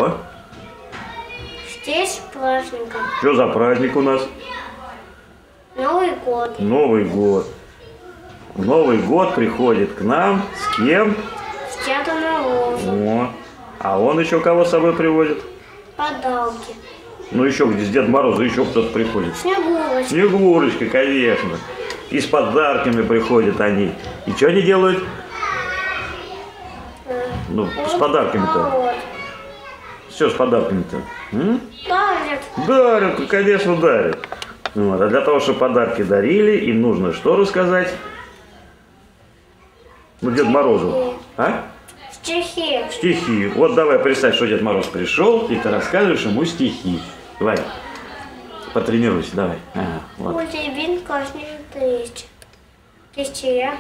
чего? Здесь праздником. Что за праздник у нас? Новый год. Новый год. Новый год приходит к нам с кем? С Дедом Морозом. О, а он еще кого с собой приводит? Подарки. Ну еще где с Дедом Морозом еще кто-то приходит. Снегурочка. Снегурочка, конечно. И с подарками приходят они. И что они делают? Ну, с подарками-то. Все с подарками-то. Дарят. Дарят, ну, конечно, дарят. Вот. А для того, чтобы подарки дарили, им нужно что рассказать? Ну, Дед Морозу. А? Стихи. Стихи. Вот давай представь, что Дед Мороз пришел, и ты рассказываешь ему стихи. Давай, потренируйся, давай. Ага, вот. Улыбин каждый тысяч. Тысячи я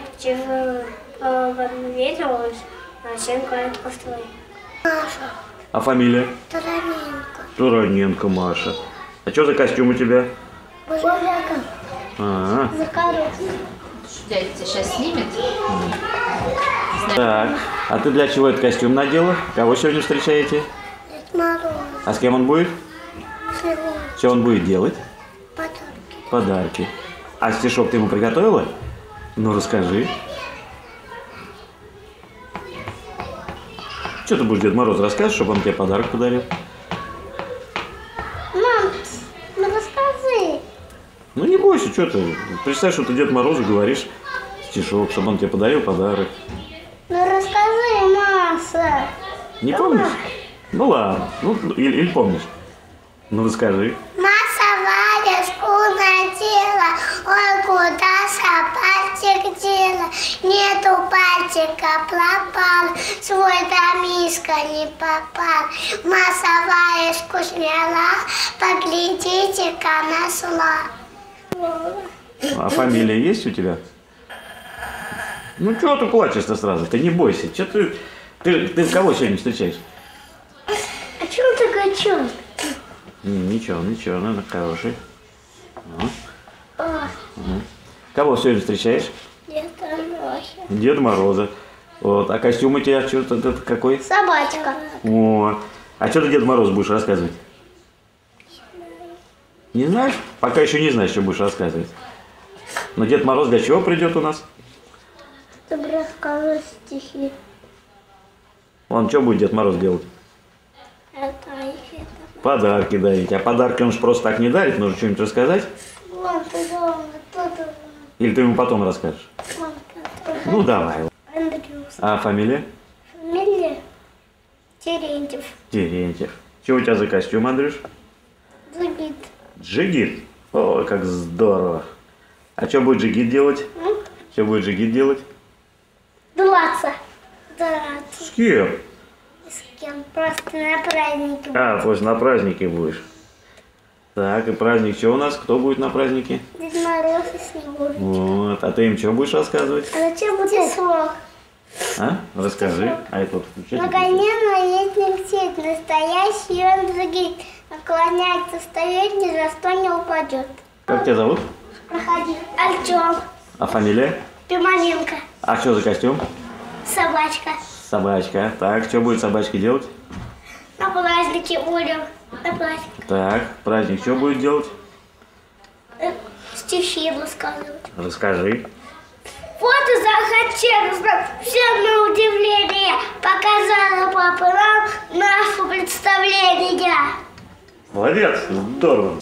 виделась, на 7 лет постой. Маша. А фамилия? Тараненко. Тураненко Маша. А что за костюм у тебя? Божака. А, За коробку. Дядя тебя сейчас снимет. так. А ты для чего этот костюм надела? Кого сегодня встречаете? Дед Мороз. А с кем он будет? Снегурочка. Что он будет делать? Подарки. Подарки. А стишок ты ему приготовила? Ну, расскажи. Что ты будешь Дед Мороз рассказывать, чтобы он тебе подарок подарил? Мам, ну расскажи. Ну, не бойся, что ты. Представь, что ты Дед Морозу говоришь стишок, чтобы он тебе подарил подарок. Ну расскажи, Маша. Не помнишь? Ну, ладно. Ну, или помнишь. Ну, расскажи. Маша валежку надела, ой, куда пальчик дела, нету пальчика, пропал, свой домишко не попал. Маша валежку сняла, поглядите-ка нашла. А фамилия есть у тебя? Ну, чего ты плачешь-то сразу? Ты не бойся. Что ты кого сегодня встречаешь? А чего ты горчишь? Ничего, наверное, хороший. О, Кого сегодня встречаешь? где-то ночью. Деда Мороза. Вот. А костюм у тебя что-то какой? Собачка. О. А что ты Деду Морозу будешь рассказывать? Не знаешь? Пока еще не знаешь, что будешь рассказывать. Но Дед Мороз для чего придет у нас? Чтобы рассказывать стихи. Он что будет Дед Мороз делать? Это. Подарки дарить. А подарки он же просто так не дарит, нужно что-нибудь рассказать. Вон, ты дома, кто-то. Или ты ему потом расскажешь? Вон, кто-то. Ну давай. Андрюс. А фамилия? Фамилия Терентьев. Терентьев. Что у тебя за костюм, Андрюш? Джигит. Джигит. Ой, как здорово. А что будет Джигит делать? Что будет Джигит делать? Драться. Драться. С кем? С кем? Просто на празднике. А, просто на празднике будешь. Так, и праздник что у нас? Кто будет на празднике? Дед Мороз и Снегурочка. Вот. А ты им что будешь рассказывать? А зачем будет слог? А? Расскажи. А это вот включать? На коне наездник сидит, настоящий он Джигит. Наклоняется, встает, ни за что не упадет. Как тебя зовут? Проходи. Артем. А фамилия? Пималенко. А что за костюм? Собачка. Собачка. Так, что будет собачка делать? На празднике будем. На праздник. Так, праздник что будет делать? Стихи рассказывать. Расскажи. Вот и захотелось нам всем на удивление. Показала папа нам наше представление. Молодец, здорово.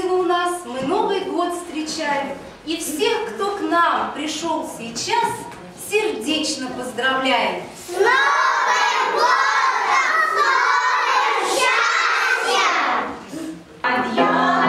весело у нас, мы Новый год встречаем. И всех, кто к нам пришел сейчас, сердечно поздравляем. С Новым годом! С новым счастьем! Подъем!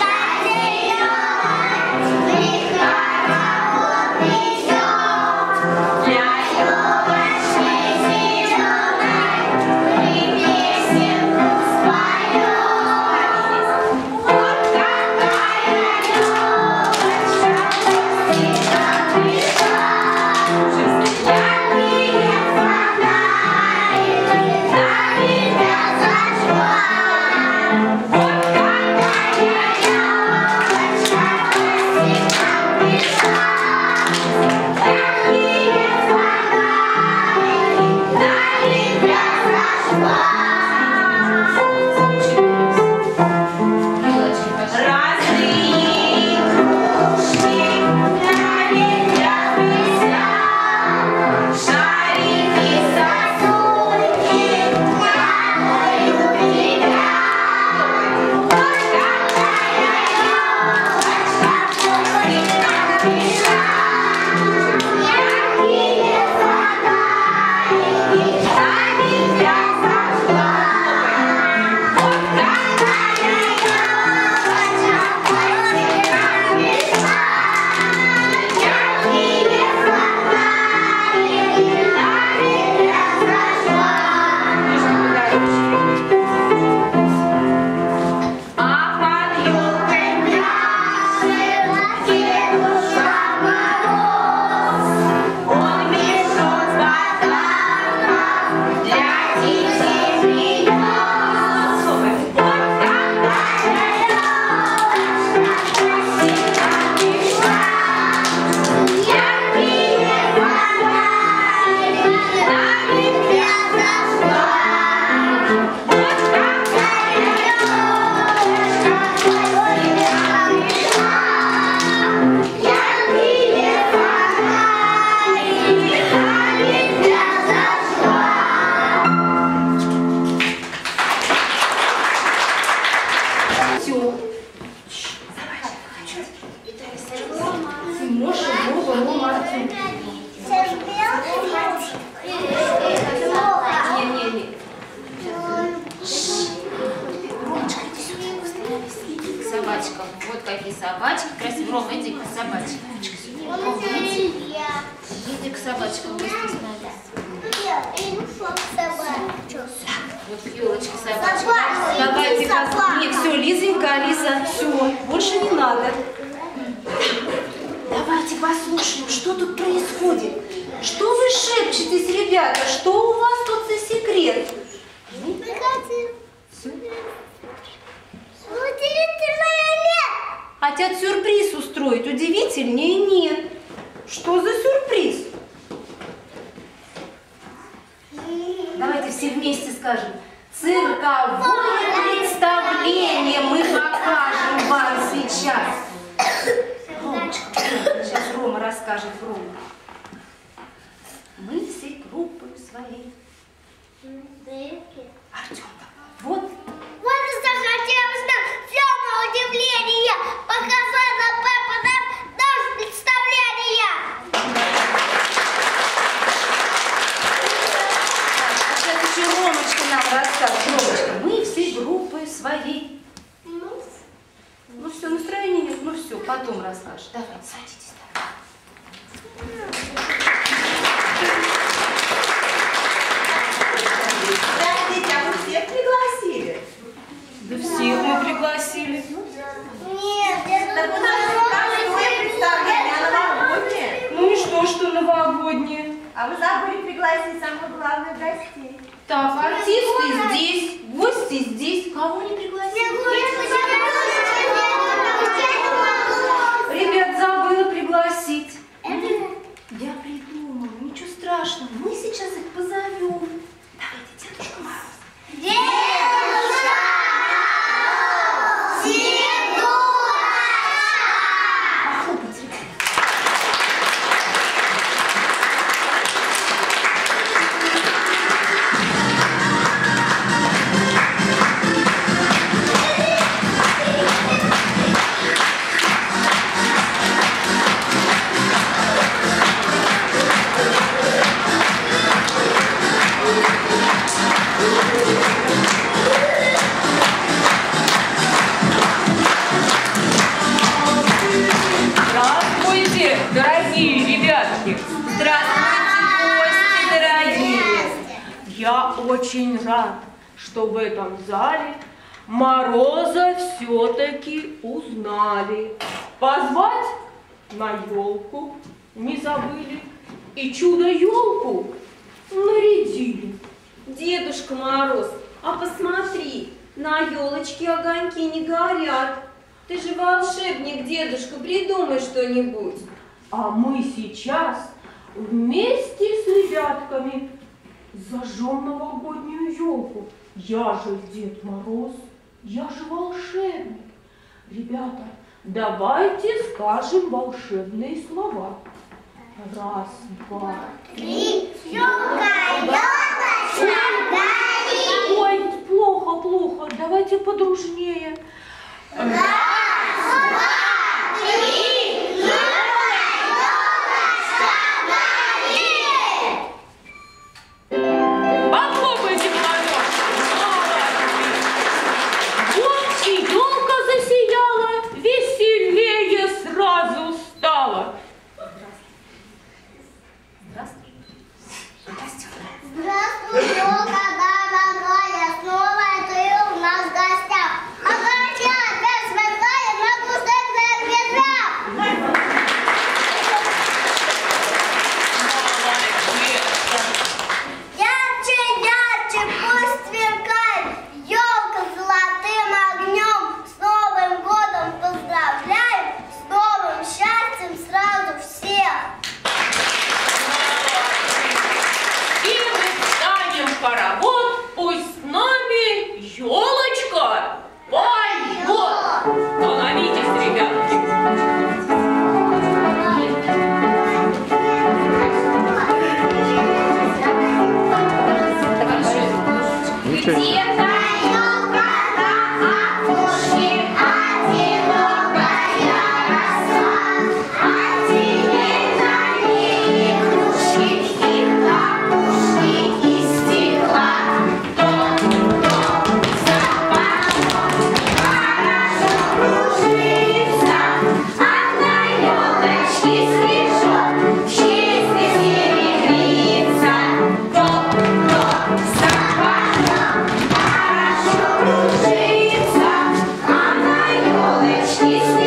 Собачкам. Вот какие собачки. Красиво. Рома, иди к собачкам. Иди к собачкам. Вот елочка собачка. Давайте, нет, все, Лизонька, Алиса, все, больше не надо. Давайте послушаем, что тут происходит. Что вы шепчетесь, ребята? Что у вас тут за секрет? Хотят сюрприз устроить, удивительнее нет. Что за сюрприз? Давайте все вместе скажем. Цирковое представление мы покажем вам сейчас. Ромочка, сейчас Рома расскажет. Рома. Мы всей группой своей. Артем, вот. Вот и захотелось нам все на удивление. Показала папа нам наше представление. Сейчас еще Ромочка нам расскажет. Ромочка, мы всей группой своей. Ну все, настроения нет, ну все, потом расскажешь. Давай, садитесь. Здравствуйте, а вы всех пригласили? Да всех мы пригласили. Нет, Так у нас простое представление, а новогоднее. Ну и что новогоднее? А вы забыли пригласить самых главных гостей. Так, артисты здесь, гости здесь. Кого не пригласили? Ребят, забыла пригласить. Я придумала, ничего страшного. Мы сейчас их позовем. Давайте, Дедушка Мороз. Похлопайте, ребят. очень рад, что в этом зале Мороза все-таки узнали. Позвать на елку не забыли и чудо-елку нарядили. Дедушка Мороз, а посмотри, на елочке огоньки не горят. Ты же волшебник, дедушка, придумай что-нибудь. А мы сейчас вместе с ребятками зажжем новогоднюю елку. Я же Дед Мороз, я же волшебник. Ребята, давайте скажем волшебные слова. Раз, два, Три, елка, елочка, горит. Ой, плохо, плохо. Давайте подружнее. Раз, два, три, елочка, горит. Похлопайте в ладоши. Вот и елка засияла, веселее сразу стала. Здравствуй, елка, дорогая, снова ты у нас в гостях. Огоньки опять сверкают на пустынных ветвях. Ярче, ярче, пусть сверкает елка золотым огнем. С Новым годом поздравляю, с новым счастьем сразу всех. И мы станем в хоровод, пусть с нами елочка поет. Становитесь, ребятки. Где-то Елка на опушке одинокая росла, а теперь на ней игрушки и капушки из стекла. Том-том, запахом хорошо кружится, а на елочке снежок в честь серебрится. Том-том, запахом хорошо кружится, а на елочке снежок.